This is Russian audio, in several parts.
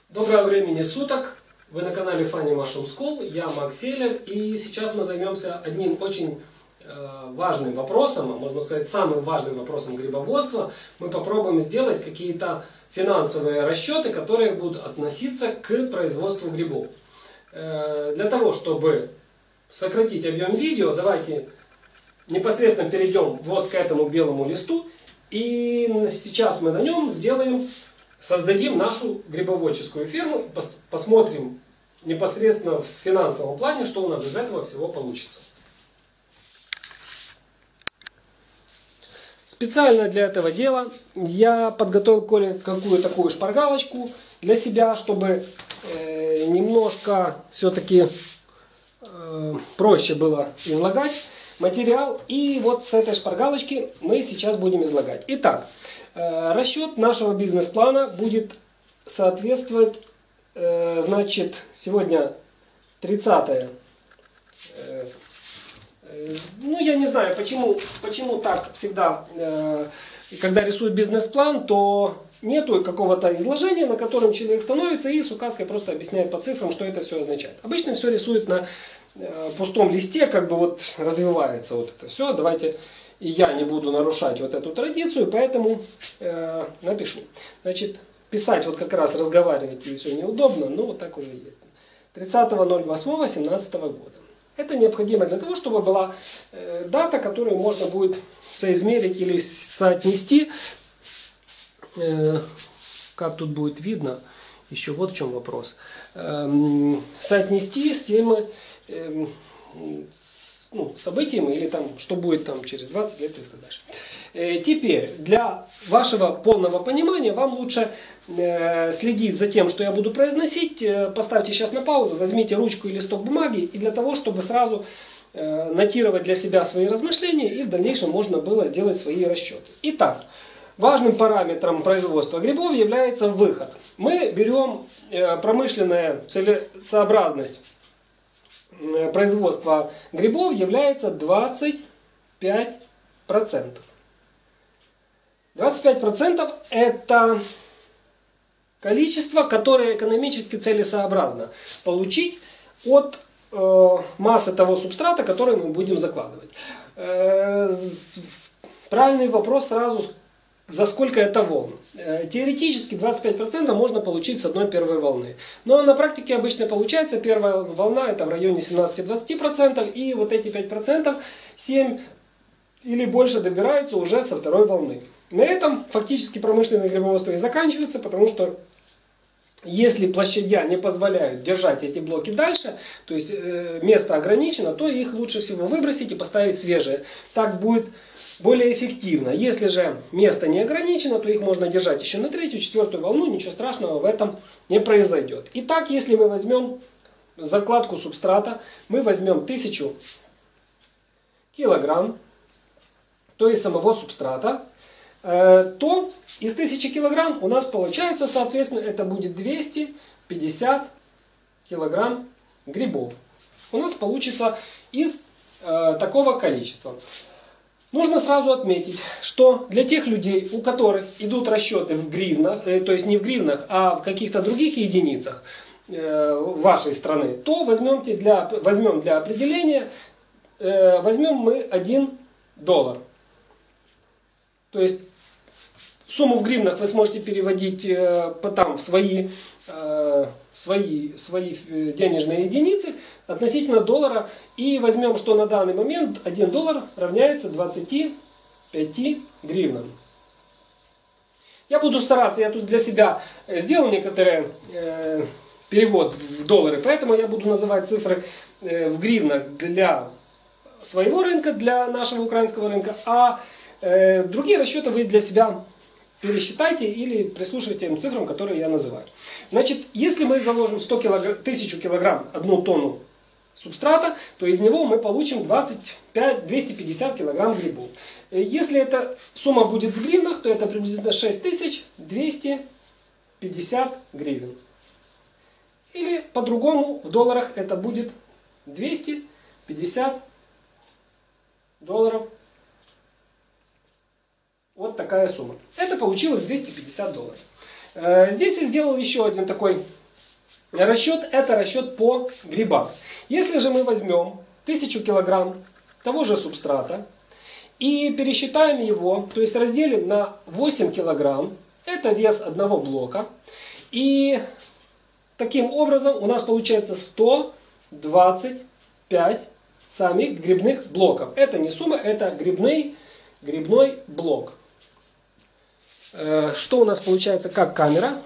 Доброго времени суток! Вы на канале Funny Mushroom School, я Макс Селер, и сейчас мы займемся одним очень важным вопросом, можно сказать самым важным вопросом грибоводства. Мы попробуем сделать какие-то финансовые расчеты, которые будут относиться к производству грибов. Для того, чтобы сократить объем видео, давайте непосредственно перейдем вот к этому белому листу, и сейчас мы на нем создадим нашу грибоводческую ферму и посмотрим непосредственно в финансовом плане, что у нас из этого всего получится. Специально для этого дела я подготовил кое-какую такую шпаргалочку для себя, чтобы немножко все-таки проще было излагать материал. И вот с этой шпаргалочки мы сейчас будем излагать. Итак, расчет нашего бизнес-плана будет соответствовать, значит, сегодня 30-е. Ну, я не знаю, почему так всегда, когда рисуют бизнес-план, то нету какого-то изложения, на котором человек становится и с указкой просто объясняет по цифрам, что это все означает. Обычно все рисует на пустом листе, как бы вот развивается вот это все. Давайте, и я не буду нарушать вот эту традицию, поэтому напишу. Значит, писать вот как раз разговаривать и все неудобно, но вот так уже есть. 30.08.17 года. Это необходимо для того, чтобы была дата, которую можно будет соизмерить или соотнести. Как тут будет видно, еще вот в чем вопрос. Соотнести с теми событиями, или там, что будет там через 20 лет и так дальше. Теперь, для вашего полного понимания, вам лучше следить за тем, что я буду произносить. Поставьте сейчас на паузу, возьмите ручку и листок бумаги, и для того, чтобы сразу нотировать для себя свои размышления, и в дальнейшем можно было сделать свои расчеты. Итак, важным параметром производства грибов является выход. Мы берем промышленная целесообразность производства грибов является 25%. 25% это количество, которое экономически целесообразно получить от массы того субстрата, который мы будем закладывать. Правильный вопрос сразу, за сколько это волн. Теоретически 25% можно получить с одной первой волны. Но на практике обычно получается первая волна это в районе 17-20%. И вот эти 5%, 7 или больше добираются уже со второй волны. На этом фактически промышленное грибоводство и заканчивается, потому что если площадя не позволяют держать эти блоки дальше, то есть место ограничено, то их лучше всего выбросить и поставить свежие. Так будет более эффективно. Если же место не ограничено, то их можно держать еще на третью, четвертую волну, ничего страшного в этом не произойдет. Итак, если мы возьмем закладку субстрата, мы возьмем 1000 килограмм, то есть самого субстрата, то из 1000 килограмм у нас получается, соответственно, это будет 250 килограмм грибов. У нас получится из такого количества. Нужно сразу отметить, что для тех людей, у которых идут расчеты в гривнах, то есть не в гривнах, а в каких-то других единицах вашей страны, то возьмем для определения, возьмем мы $1. То есть сумму в гривнах вы сможете переводить потом в свои денежные единицы относительно доллара. И возьмем, что на данный момент $1 равняется 25 гривнам. Я буду стараться, я тут для себя сделал некоторый перевод в доллары, поэтому я буду называть цифры в гривнах для своего рынка, для нашего украинского рынка, а другие расчеты вы для себя пересчитайте или прислушайтесь к тем цифрам, которые я называю. Значит, если мы заложим 1000 килограмм, 1 тонну субстрата, то из него мы получим 250 килограмм грибов. Если эта сумма будет в гривнах, то это приблизительно 6250 гривен. Или по-другому в долларах это будет 250 долларов. Вот такая сумма. Это получилось $250. Здесь я сделал еще один такой расчет это расчет по грибам. Если же мы возьмем 1000 килограмм того же субстрата и пересчитаем его, то есть разделим на 8 килограмм, это вес одного блока, и таким образом у нас получается 125 самих грибных блоков. Это не сумма, это грибной блок. Что у нас получается как камера?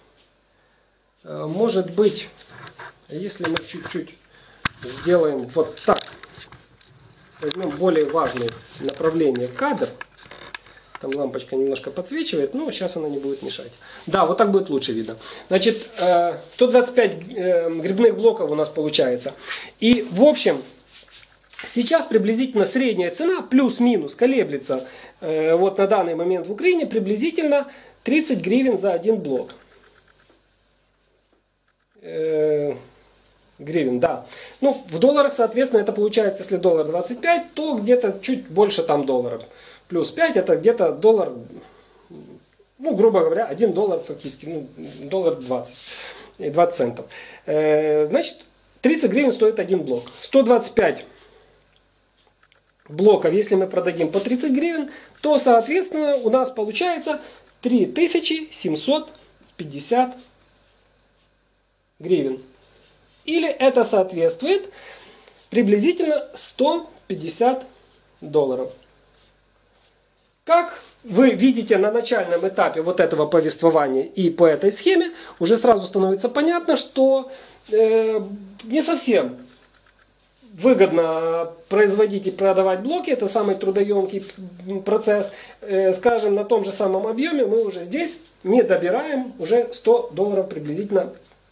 Может быть, если мы чуть-чуть сделаем вот так, возьмем более важное направление в кадр. Там лампочка немножко подсвечивает, но сейчас она не будет мешать. Да, вот так будет лучше видно. Значит, 125 грибных блоков у нас получается. И в общем, сейчас приблизительно средняя цена, плюс-минус, колеблется вот на данный момент в Украине приблизительно 30 гривен за один блок. Гривен, да. Ну, в долларах, соответственно, это получается, если доллар 25, то где-то чуть больше там долларов. Плюс 5 это где-то доллар, ну, грубо говоря, 1 доллар фактически, ну, доллар 20 центов. Значит, 30 гривен стоит один блок. 125 блоков, если мы продадим по 30 гривен, то, соответственно, у нас получается 3750 гривен. Или это соответствует приблизительно 150 долларов. Как вы видите на начальном этапе вот этого повествования и по этой схеме, уже сразу становится понятно, что не совсем выгодно производить и продавать блоки. Это самый трудоемкий процесс. Скажем, на том же самом объеме мы уже здесь не добираем, уже 100 долларов приблизительно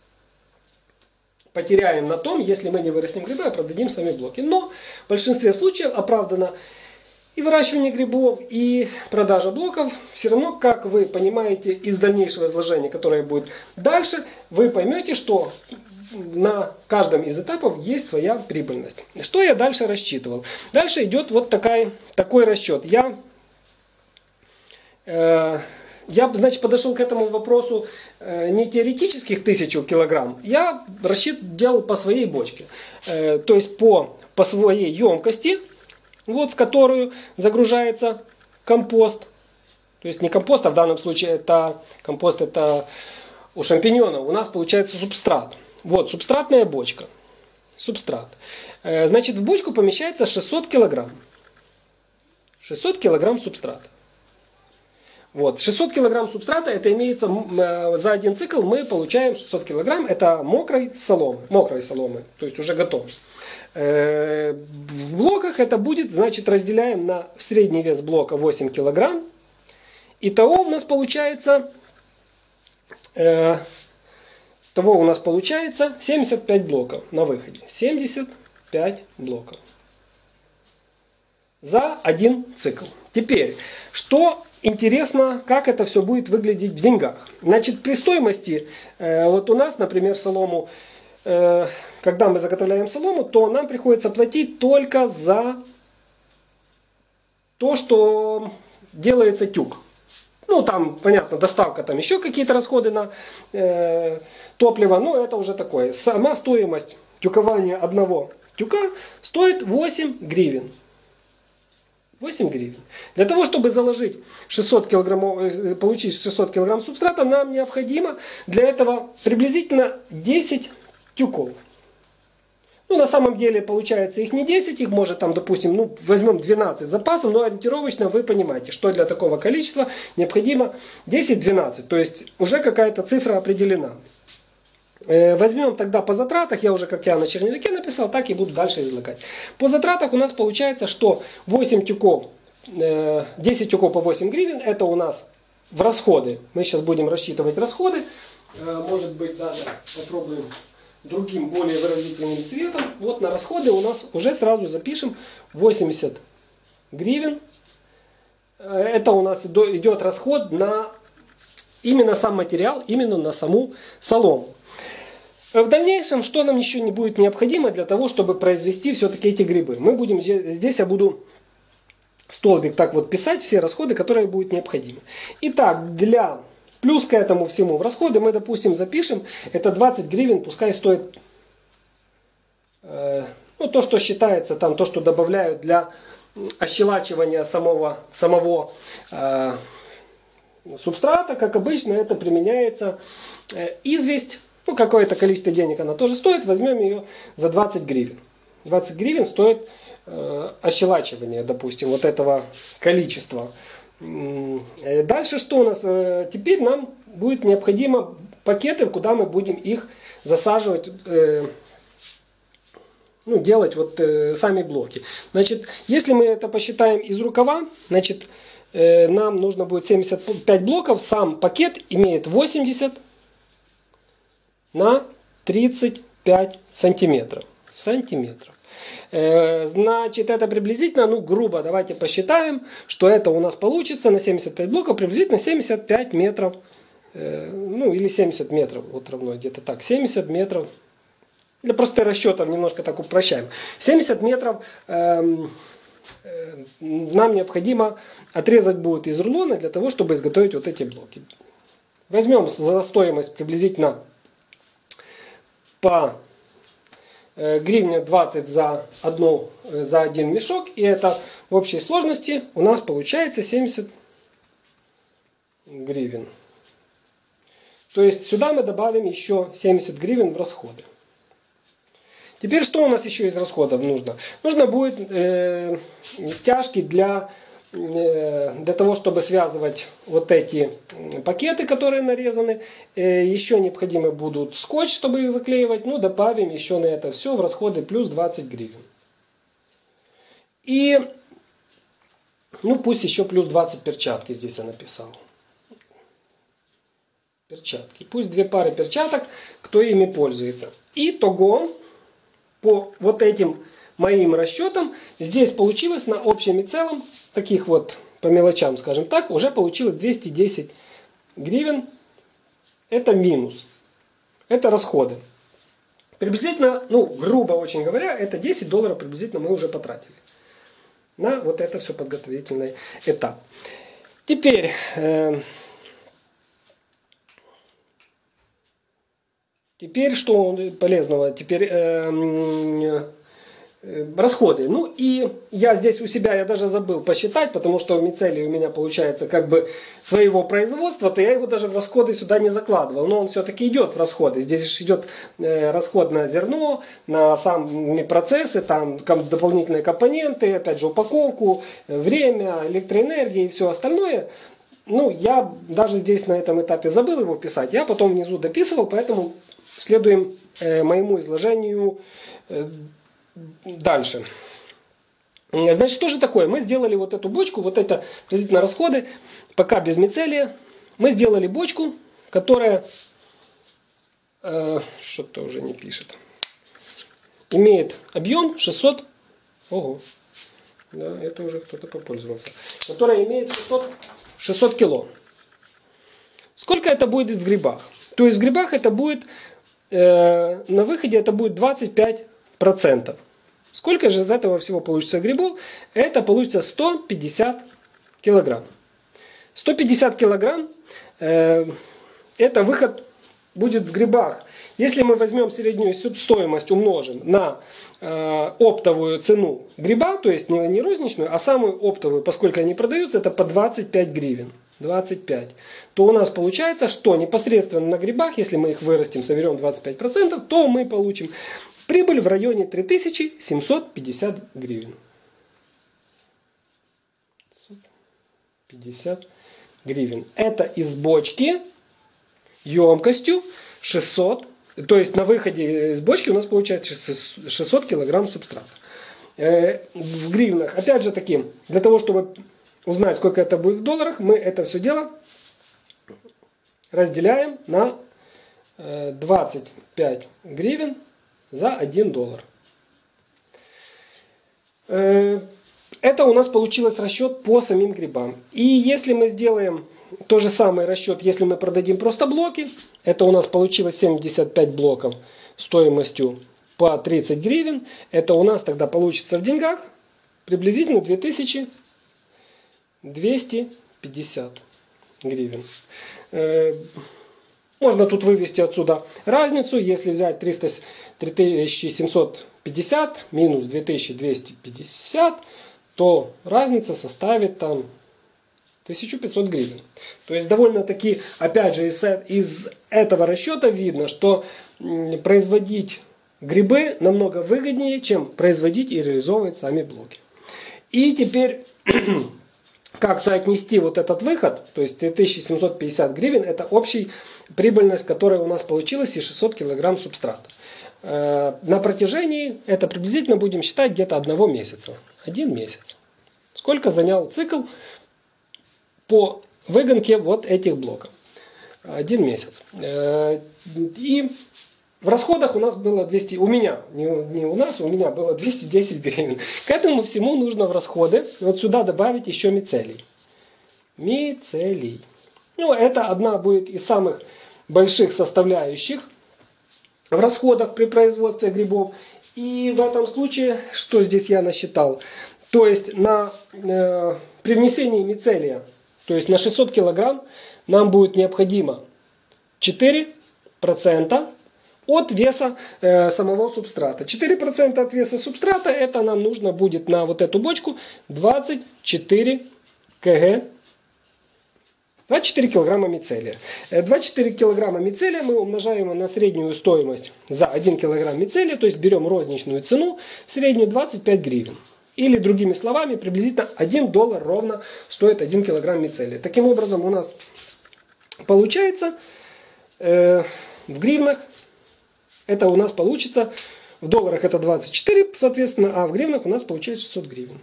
потеряем на том, если мы не вырастим грибы, а продадим сами блоки. Но в большинстве случаев оправдано и выращивание грибов, и продажа блоков. Все равно, как вы понимаете из дальнейшего изложения, которое будет дальше, вы поймете, что на каждом из этапов есть своя прибыльность. Что я дальше рассчитывал? Дальше идет вот такой расчет. Я, значит, подошел к этому вопросу не теоретических 1000 килограмм, я расчет делал по своей бочке. То есть по своей емкости, вот, в которую загружается компост. То есть не компост, а в данном случае это компост, это у шампиньонов. У нас получается субстрат. Вот, субстратная бочка. Субстрат. Значит, в бочку помещается 600 килограмм. 600 килограмм субстрата. Вот, 600 килограмм субстрата, это имеется за один цикл мы получаем 600 килограмм, это мокрой соломы, то есть уже готовой. В блоках это будет, значит, разделяем на средний вес блока 8 килограмм. Итого у нас получается 75 блоков на выходе. 75 блоков. За один цикл. Теперь, что интересно, как это все будет выглядеть в деньгах. Значит, при стоимости, вот у нас, например, солому, когда мы заготовляем солому, то нам приходится платить только за то, что делается тюк. Ну, там, понятно, доставка, там еще какие-то расходы на топливо, но это уже такое. Сама стоимость тюкования одного тюка стоит 8 гривен. 8 гривен. Для того, чтобы заложить 600 килограмм, получить 600 килограмм субстрата, нам необходимо для этого приблизительно 10 тюков. Ну, на самом деле, получается их не 10, их может там, допустим, ну, возьмем 12 запасом, но ориентировочно вы понимаете, что для такого количества необходимо 10-12. То есть уже какая-то цифра определена. Возьмем тогда по затратах, я уже как я на черновике написал, так и буду дальше излагать. По затратах у нас получается, что 8 тюков, 10 тюков по 8 гривен, это у нас в расходы. Мы сейчас будем рассчитывать расходы. Может быть, даже попробуем другим, более выразительным цветом. Вот на расходы у нас уже сразу запишем 80 гривен. Это у нас идет расход на именно сам материал, именно на саму солому. В дальнейшем, что нам еще не будет необходимо для того, чтобы произвести все-таки эти грибы? Мы будем здесь, я буду в столбик так вот писать все расходы, которые будут необходимы. Итак, для Плюс к этому всему в расходы мы, допустим, запишем, это 20 гривен, пускай стоит, ну, то, что считается, там, то, что добавляют для ощелачивания самого субстрата, как обычно, это применяется известь. Ну, какое-то количество денег она тоже стоит. Возьмем ее за 20 гривен. 20 гривен стоит ощелачивание, допустим, вот этого количества. Дальше что у нас? Теперь нам будет необходимо пакеты, куда мы будем их засаживать, ну, делать вот сами блоки. Значит, если мы это посчитаем из рукава, значит, нам нужно будет 75 блоков. Сам пакет имеет 80 на 35 сантиметров. Значит, это приблизительно, ну, грубо, давайте посчитаем, что это у нас получится на 75 блоков, приблизительно 75 метров, ну, или 70 метров, вот равно где-то так, 70 метров. Для простых расчетов немножко так упрощаем. 70 метров нам необходимо отрезать будет из рулона для того, чтобы изготовить вот эти блоки. Возьмем за стоимость приблизительно по гривне 20 за один мешок. И это в общей сложности у нас получается 70 гривен. То есть сюда мы добавим еще 70 гривен в расходы. Теперь что у нас еще из расходов нужно? Нужно будет стяжки для того, чтобы связывать вот эти пакеты, которые нарезаны. Еще необходимы будут скотч, чтобы их заклеивать. Ну, добавим еще на это все в расходы плюс 20 гривен. И, ну, пусть еще плюс 20 перчатки здесь я написал. Перчатки. Пусть 2 пары перчаток, кто ими пользуется. Итого, по вот этим моим расчетам, здесь получилось на общем и целом, таких вот по мелочам, скажем так, уже получилось 210 гривен. Это минус. Это расходы. Приблизительно, ну, грубо очень говоря, это 10 долларов приблизительно мы уже потратили на вот это все подготовительный этап. Теперь что полезного? Теперь расходы. Ну и я здесь у себя, я даже забыл посчитать, потому что мицелий у меня получается как бы своего производства, то я его даже в расходы сюда не закладывал. Но он все-таки идет в расходы. Здесь же идет расход на зерно, на сами процессы, там дополнительные компоненты, опять же упаковку, время, электроэнергия и все остальное. Ну, я даже здесь на этом этапе забыл его писать. Я потом внизу дописывал, поэтому следуем моему изложению дальше. Значит, что же такое? Мы сделали вот эту бочку, вот это приблизительно расходы, пока без мицелия. Мы сделали бочку, которая, что-то уже не пишет, имеет объем 600, ого, да, это уже кто-то попользовался, которая имеет 600 кило. Сколько это будет в грибах? То есть в грибах это будет, на выходе это будет 25%. Сколько же из этого всего получится грибов? Это получится 150 килограмм. 150 килограмм это выход будет в грибах. Если мы возьмем среднюю стоимость, умножим на оптовую цену гриба, то есть не розничную, а самую оптовую, поскольку они продаются, это по 25 гривен. 25. То у нас получается, что непосредственно на грибах, если мы их вырастим, соберем 25%, то мы получим прибыль в районе 3750 гривен. 50 гривен. Это из бочки емкостью 600, то есть на выходе из бочки у нас получается 600 килограмм субстрата. В гривнах, опять же таки, для того, чтобы узнать, сколько это будет в долларах, мы это все дело разделяем на 25 гривен за 1 доллар. Это у нас получилось расчет по самим грибам. И если мы сделаем тот же самый расчет, если мы продадим просто блоки, это у нас получилось 75 блоков стоимостью по 30 гривен. Это у нас тогда получится в деньгах приблизительно 2250 гривен. Можно тут вывести отсюда разницу. Если взять 3750 минус 2250, то разница составит там 1500 гривен. То есть довольно-таки, опять же, из этого расчета видно, что производить грибы намного выгоднее, чем производить и реализовывать сами блоки. И теперь, как соотнести вот этот выход, то есть 3750 гривен, это общая прибыльность, которая у нас получилась, и 600 килограмм субстрата. На протяжении, это приблизительно будем считать где-то 1 месяца. 1 месяц. Сколько занял цикл по выгонке вот этих блоков? 1 месяц. И в расходах у нас было 200, у меня, не у нас, у меня было 210 гривен. К этому всему нужно в расходы вот сюда добавить еще мицелий. Мицелий. Ну, это одна будет из самых больших составляющих в расходах при производстве грибов. И в этом случае, что здесь я насчитал? То есть при внесении мицелия, то есть на 600 килограмм, нам будет необходимо 4% от веса самого субстрата. 4% от веса субстрата, это нам нужно будет на вот эту бочку 24 кг. 24 килограмма мицелия. 24 килограмма мицелия мы умножаем на среднюю стоимость за 1 килограмм мицелия, то есть берем розничную цену, среднюю 25 гривен. Или другими словами, приблизительно $1 ровно стоит 1 килограмм мицелия. Таким образом у нас получается в гривнах, это у нас получится, в долларах это 24, соответственно, а в гривнах у нас получается 600 гривен.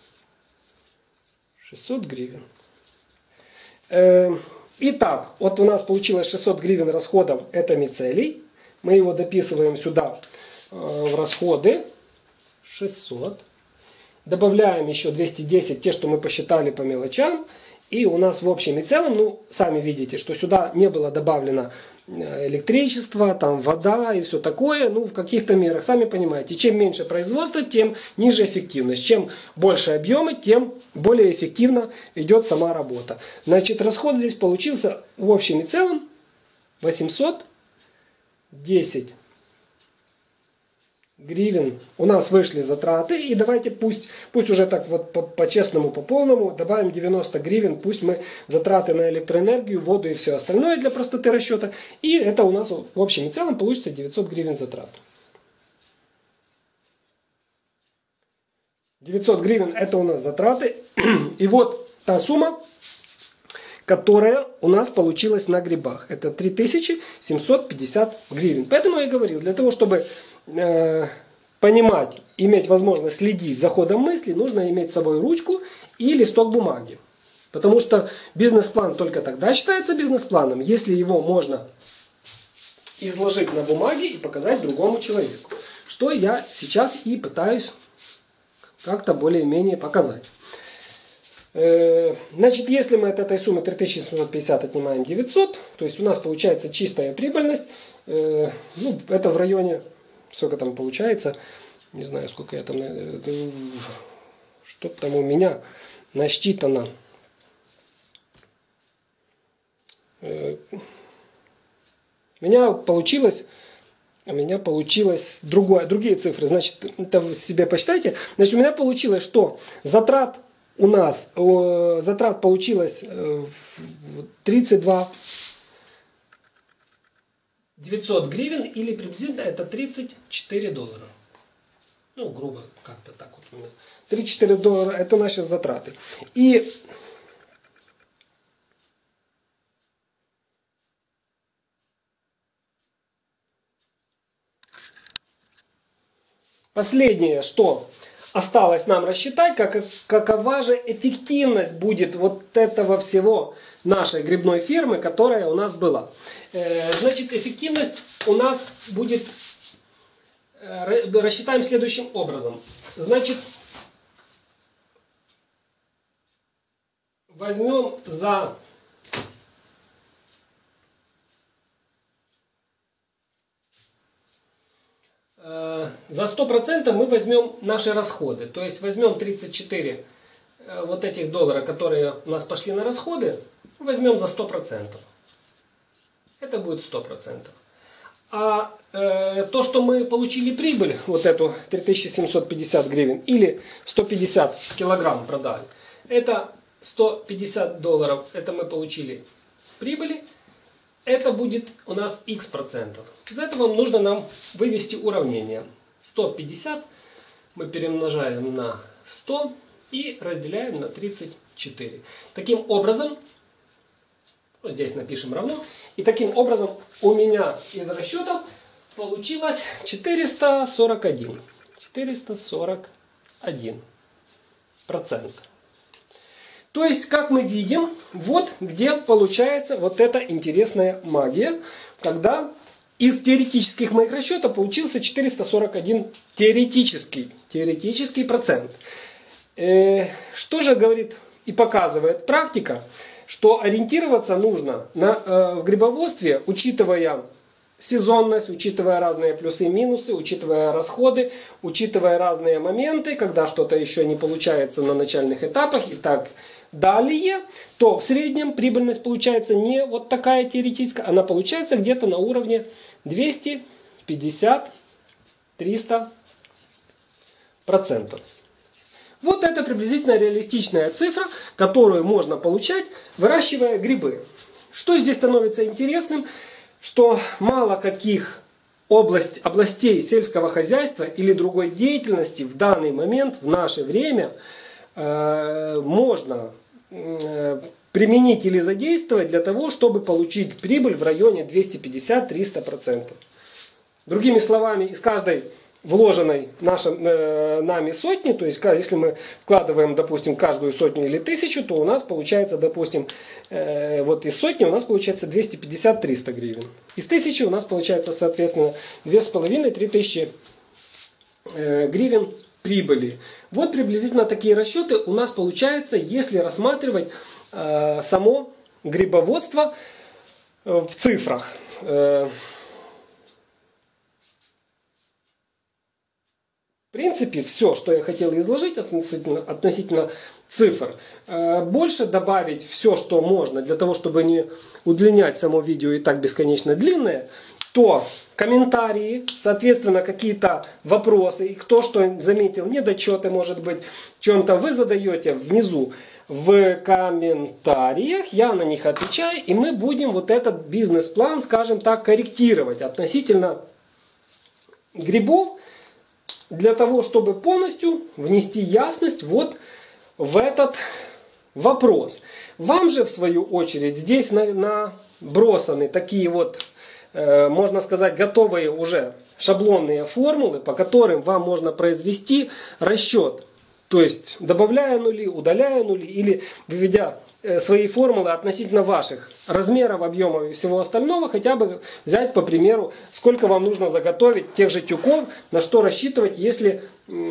600 гривен. Итак, вот у нас получилось 600 гривен расходов, это мицелий. Мы его дописываем сюда в расходы. 600. Добавляем еще 210, те, что мы посчитали по мелочам. И у нас в общем и целом, ну, сами видите, что сюда не было добавлено электричество, там вода и все такое, ну, в каких-то мерах, сами понимаете, чем меньше производства, тем ниже эффективность. Чем больше объемы, тем более эффективно идет сама работа. Значит, расход здесь получился в общем и целом 810 гривен. У нас вышли затраты, и давайте пусть уже так вот по-честному, по-полному добавим 90 гривен, пусть мы затраты на электроэнергию, воду и все остальное для простоты расчета, и это у нас в общем и целом получится 900 гривен затрат. 900 гривен это у нас затраты, и вот та сумма, которая у нас получилась на грибах. Это 3750 гривен. Поэтому я и говорил, для того, чтобы понимать, иметь возможность следить за ходом мысли, нужно иметь с собой ручку и листок бумаги. Потому что бизнес-план только тогда считается бизнес-планом, если его можно изложить на бумаге и показать другому человеку. Что я сейчас и пытаюсь как-то более-менее показать. Значит, если мы от этой суммы 3750 отнимаем 900, то есть у нас получается чистая прибыльность, ну, это в районе, сколько там получается, не знаю, сколько я там, что там у меня насчитано. У меня получилось другие цифры. Значит, это вы себе посчитайте. Значит, у меня получилось, что затрат получилось 32 900 гривен, или приблизительно это $34. Ну, грубо как-то так вот. $34 это наши затраты. И последнее, что осталось нам рассчитать, какова же эффективность будет вот этого всего нашей грибной фермы, которая у нас была. Значит, эффективность у нас будет, рассчитаем следующим образом. Значит, возьмем за 100% мы возьмем наши расходы. То есть возьмем 34 вот этих доллара, которые у нас пошли на расходы, возьмем за 100%. это будет 100%. А то, что мы получили прибыль, вот эту 3750 гривен или 150 килограмм продали, это $150, это мы получили прибыли, это будет у нас x%. Из этого нужно нам вывести уравнение. 150 мы перемножаем на 100 и разделяем на 34. Таким образом, вот здесь напишем равно, и таким образом у меня из расчетов получилось 441. 441%. То есть, как мы видим, вот где получается вот эта интересная магия, когда из теоретических моих расчетов получился 441 теоретический процент. Что же говорит и показывает практика? Что ориентироваться нужно в грибоводстве, учитывая сезонность, учитывая разные плюсы и минусы, учитывая расходы, учитывая разные моменты, когда что-то еще не получается на начальных этапах и так далее, то в среднем прибыльность получается не вот такая теоретическая, она получается где-то на уровне 250-300%. Вот это приблизительно реалистичная цифра, которую можно получать, выращивая грибы. Что здесь становится интересным, что мало каких областей сельского хозяйства или другой деятельности в данный момент, в наше время, можно применить или задействовать для того, чтобы получить прибыль в районе 250-300%. Другими словами, из каждой вложенной нами сотни, то есть если мы вкладываем, допустим, каждую сотню или 1000, то у нас получается, допустим, вот из сотни у нас получается 250-300 гривен. Из 1000 у нас получается, соответственно, 2500-3000 гривен прибыли. Вот приблизительно такие расчеты у нас получается, если рассматривать само грибоводство в цифрах. В принципе, все, что я хотел изложить относительно цифр. Больше добавить все, что можно, для того, чтобы не удлинять само видео и так бесконечно длинное, то комментарии, соответственно, какие-то вопросы, и кто что заметил, недочеты, может быть, в чем-то вы задаете внизу в комментариях, я на них отвечаю, и мы будем вот этот бизнес-план, скажем так, корректировать относительно грибов, для того, чтобы полностью внести ясность вот в этот вопрос. Вам же, в свою очередь, здесь набросаны такие вот, можно сказать, готовые уже шаблонные формулы, по которым вам можно произвести расчет. То есть, добавляя нули, удаляя нули или выведя свои формулы относительно ваших размеров, объемов и всего остального, хотя бы взять, по примеру, сколько вам нужно заготовить тех же тюков, на что рассчитывать, если,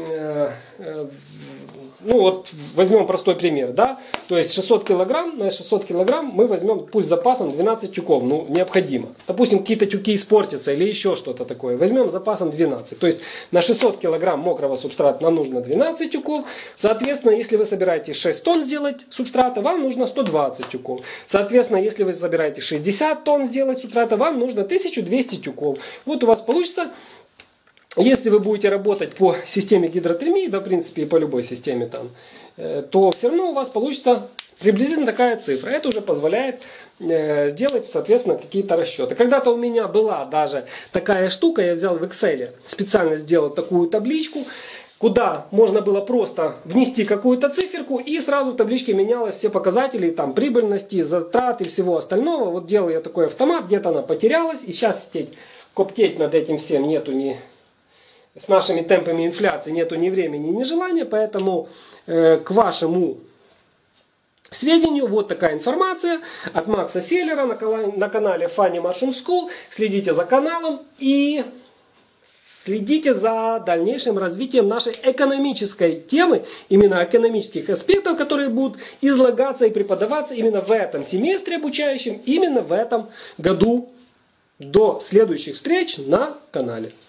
ну вот возьмем простой пример, да, то есть 600 килограмм, на 600 килограмм мы возьмем, пусть с запасом 12 тюков, ну необходимо. Допустим, какие-то тюки испортятся или еще что-то такое, возьмем с запасом 12. То есть на 600 килограмм мокрого субстрата нам нужно 12 тюков, соответственно, если вы собираетесь 6 тонн сделать субстрата, вам нужно 120 тюков. Соответственно, если вы собираетесь 60 тонн сделать субстрата, вам нужно 1200 тюков. Вот у вас получится. Если вы будете работать по системе гидротермии, да, в принципе, и по любой системе там, то все равно у вас получится приблизительно такая цифра. Это уже позволяет сделать, соответственно, какие-то расчеты. Когда-то у меня была даже такая штука, я взял в Excel, специально сделал такую табличку, куда можно было просто внести какую-то циферку, и сразу в табличке менялось все показатели, там, прибыльности, затрат и всего остального. Вот делал я такой автомат, где-то она потерялась, и сейчас коптеть над этим всем нету ни... С нашими темпами инфляции нету ни времени, ни желания, поэтому к вашему сведению вот такая информация от Макса Селлера на канале Funny Mushroom School. Следите за каналом и следите за дальнейшим развитием нашей экономической темы, именно экономических аспектов, которые будут излагаться и преподаваться именно в этом семестре обучающем, именно в этом году. До следующих встреч на канале.